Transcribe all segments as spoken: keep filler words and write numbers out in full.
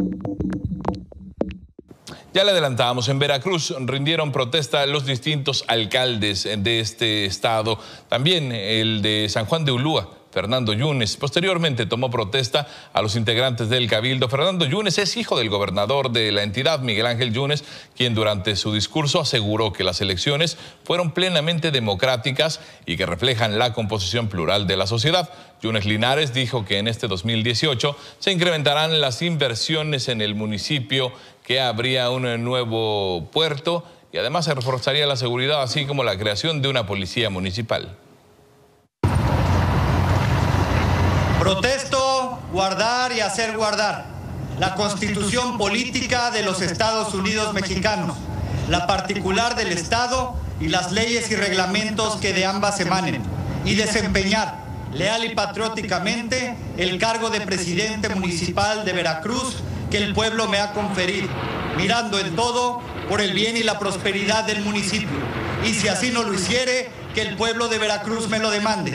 Ya le adelantábamos, en Veracruz rindieron protesta los distintos alcaldes de este estado, también el de San Juan de Ulúa, Fernando Yunes. Posteriormente tomó protesta a los integrantes del Cabildo. Fernando Yunes es hijo del gobernador de la entidad, Miguel Ángel Yunes, quien durante su discurso aseguró que las elecciones fueron plenamente democráticas y que reflejan la composición plural de la sociedad. Yunes Linares dijo que en este dos mil dieciocho se incrementarán las inversiones en el municipio, que habría un nuevo puerto y además se reforzaría la seguridad, así como la creación de una policía municipal. Protesto, guardar y hacer guardar la Constitución política de los Estados Unidos mexicanos, la particular del Estado y las leyes y reglamentos que de ambas emanen, y desempeñar leal y patrióticamente el cargo de presidente municipal de Veracruz que el pueblo me ha conferido, mirando en todo por el bien y la prosperidad del municipio, y si así no lo hiciere, que el pueblo de Veracruz me lo demande.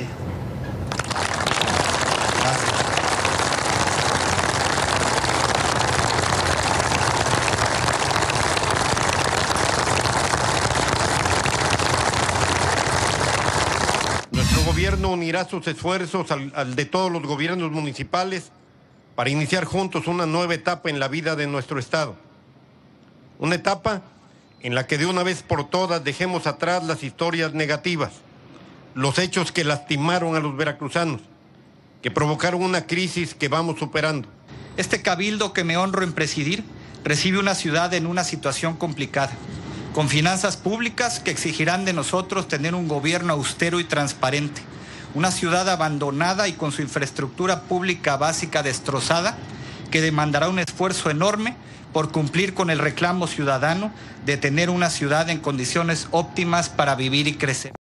Nuestro gobierno unirá sus esfuerzos al, al de todos los gobiernos municipales para iniciar juntos una nueva etapa en la vida de nuestro estado. Una etapa en la que de una vez por todas dejemos atrás las historias negativas, los hechos que lastimaron a los veracruzanos, que provocaron una crisis que vamos superando. Este cabildo que me honro en presidir recibe una ciudad en una situación complicada, con finanzas públicas que exigirán de nosotros tener un gobierno austero y transparente, una ciudad abandonada y con su infraestructura pública básica destrozada, que demandará un esfuerzo enorme por cumplir con el reclamo ciudadano de tener una ciudad en condiciones óptimas para vivir y crecer.